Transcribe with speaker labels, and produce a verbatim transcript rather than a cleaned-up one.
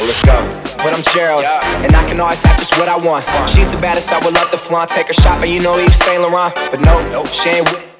Speaker 1: Well, let's go. But I'm Gerald, and I can always have just what I want. She's the baddest, I would love to flaunt. Take her shopping, you know Yves Saint Laurent. But no, she ain't with